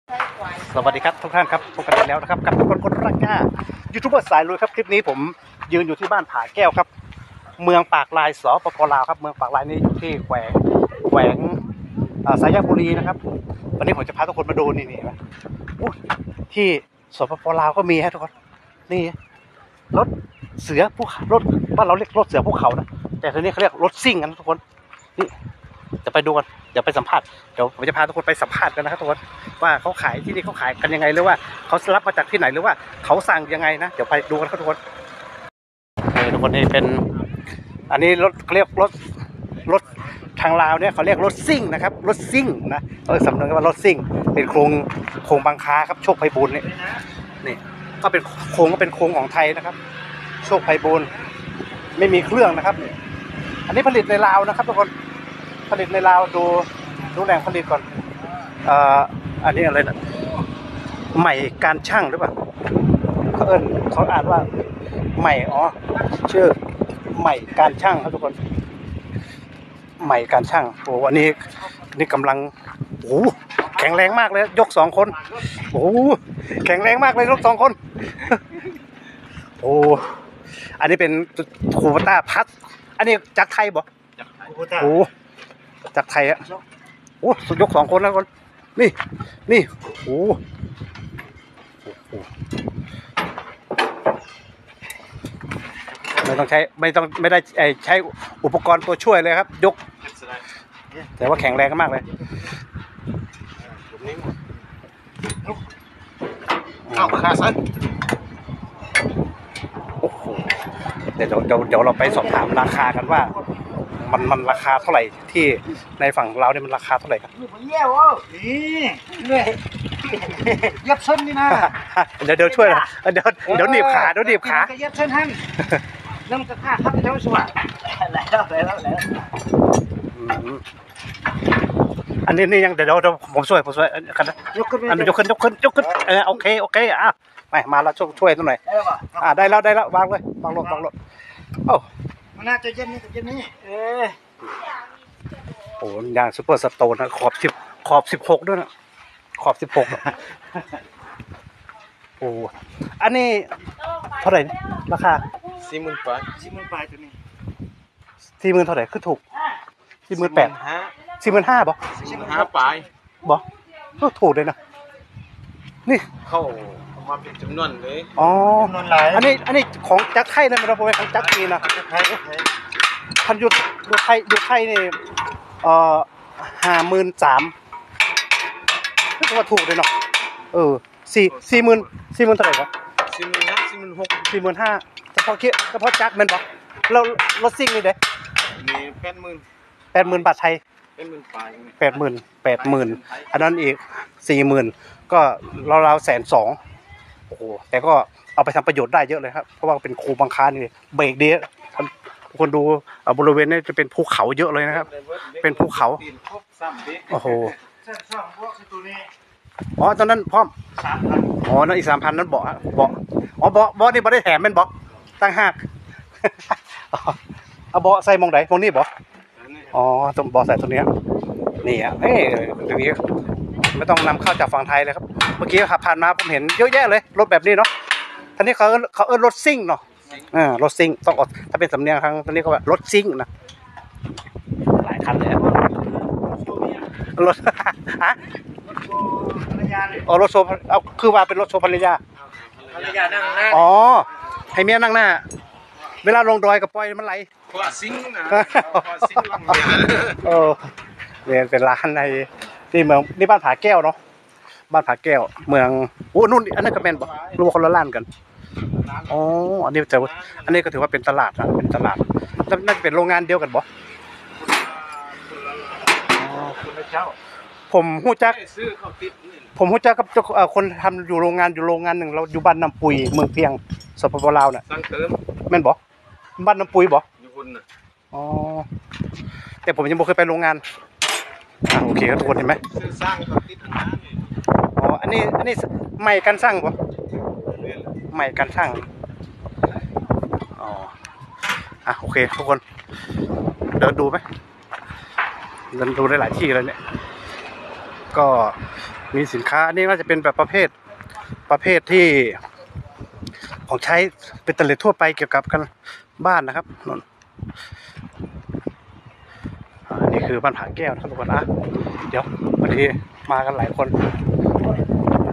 สวัสดีครับทุกท่านครับพบกันอีกแล้วนะครับกับคนรักกล้ายูทูบเบอร์สายลุยครับคลิปนี้ผมยืนอยู่ที่บ้านผาแก้วครับเมืองปากลายสปป.ลาวครับเมืองปากลายนี่อยู่ที่แขวงสายบุรีนะครับวันนี้ผมจะพาทุกคนมาดูนี่นะที่สปป.ลาวก็มีฮะทุกคนนี่รถเสือภูเขารถบ้านเราเรียกรถเสือภูเขานะแต่ทีนี้เขาเรียกรถซิ่งกันทุกคนนี่จะไปดูกันเดี๋ยวไปสัมภาษณ์เดี๋ยวผมจะพาทุกคนไปสัมภาษณ์กันนะครับทุกคนว่าเขาขายที่นี่เขาขายกันยังไงหรือว่าเขารับมาจากที่ไหนหรือว่าเขาสั่งยังไงนะเดี๋ยวไปดูกันครับทุกคนนี่ทุกคนนี่เป็นอันนี้รถเขาเรียกรถทางลาวเนี่ยเขาเรียกรถซิ่งนะครับรถซิ่งนะสำเนียงว่ารถซิ่งเป็นโครงบางค้าครับโชคไพบูลย์นี่ก็เป็นโครงของไทยนะครับโชคไพบูลย์ไม่มีเครื่องนะครับอันนี้ผลิตในลาวนะครับทุกคนผลิตในลาวดูแหล่งผลิตก่อนอันนี้อะไรนะใหม่การช่างหรือเปล่าเขาอ่านว่าใหม่ชื่อใหม่การช่างครับทุกคนใหม่การช่างโอ้อันนี้กำลังโอ้แข็งแรงมากเลยยก2 คนโอ้แข็งแรงมากเลยยก2 คนโอ้อันนี้เป็นคูปต้าพัดอันนี้จากไทยบ่โอ้จากไทยอะโอ้ยก2 คนแล้วคนนี่โอ้ไม่ได้ใช้อุปกรณ์ตัวช่วยเลยครับยกแต่ว่าแข็งแรงมากเลยเอาขาสั้นโอ้โหเดี๋ยวเราไปสอบถามราคากันว่ามันราคาเท่าไหร่ที่ในฝั่งเราเนี่ยมันราคาเท่าไหร่ครับเยี่ยวนี่ยับเส้นนี่นะเดี๋ยวช่วยนะเดี๋ยวหนีบขายับเส้นหันน้ำกระทะครับเจ้าสวัสดิ์แล้วอันนี้ยังเดี๋ยวผมช่วยกันนะยกขึ้นโอเคมาเราช่วยหน่อยได้แล้ววางลงโอ้มันน่าจะเย็นนี่โอ้ยางซุปเปอร์สโตนนะขอบ16ด้วยนะขอบ16โอ้อันนี้เท่าไหร่ราคา 40,000 ปลายตัวนี้ 40,000เท่าไหร่คือถูก48,000 45,000บ่ 45,000 ปลายบ่ก็ถูกเลยนะนี่เข้ามาเป็นจำนวนเลยจำนวนหลายอันนี้ของจักรไทยนะมันเป็นของจักรจีนนะพันยุทไทยนี่53,000ก็ว่าถูกเลยเนาะ40,000เท่าไหร่วะ45,000เฉพาะจักรมันบ่แล้วรถซิ่งนี่เด้นี่ 80,000 บาทไทย 80,000 ปลาย 80,000อันนั้นอีก40,000ก็เรา120,000โอ้โหแต่ก็เอาไปทำประโยชน์ได้เยอะเลยครับเพราะว่าเป็นโครงบางค้านี่เบรกดีทุกคนดูบริเวณนี้จะเป็นภูเขาเยอะเลยนะครับเป็นภูเขาโอ้โหตอนนั้นพร้อม 3,000นั่นอีก 3,000นั้นเบาะนี่บ่ได้แถมเป็นเบาะตั้งหากเอาเบาะใส่มองไหนมองนี่เบาะตรงเบาะใส่ตรงนี้นี่อ่ะตรงนี้ไม่ต้องนำเข้าจากฝั่งไทยเลยครับเมื่อกี้ขับผ่านมาผมเห็นเยอะแยะเลยรถแบบนี้เนาะท่านี้เขารถซิ่งเนาะรถซิ่งต้องถ้าเป็นสำเนียงทางตอนนี้ก็ว่ารถซิ่งนะหลายคันเลยรถรถโซเอาคือว่าเป็นรถโซภรรยานั่งหน้าให้เมียนั่งหน้าเวลาลงดอยกับปล่อยมันไหลเพราะซิ่งนะซิ่งเนี่ยเป็นร้านในที่เมืองนี่บ้านผาแก้วเนาะบ้านผาแก้วเมืองนู่นอันนั้นก็เป็นรู้ว่าคนละล้านกันอันนี้ก็ถือว่าเป็นตลาดนะเป็นตลาดน่าจะเป็นโรงงานเดียวกันบ่ผมฮู้จักกับคนทำอยู่โรงงานหนึ่งเราอยู่บ้านน้ำปุยเมืองเพียงสปป.ลาวน่ะแม่นบ่บ้านน้ำปุยบ่อยู่พุ่นน่ะแต่ผมยังบ่เคยไปโรงงานโอเคครับทุกคนเห็นไหมสร้างเขาติดอันนี้ใหม่การสร้างบ่ใหม่การสร้างโอเคทุกคนเดินดูไหมเดินดูได้หลายที่เลยเนี่ยก็มีสินค้าอันนี้น่าจะเป็นแบบประเภทที่ของใช้เป็นตะเล็ดทั่วไปเกี่ยวกับกันบ้านนะครับนนนี่คือบ้านผาแก้วนะครับทุกคนเดี๋ยวพอดีมากันหลายคน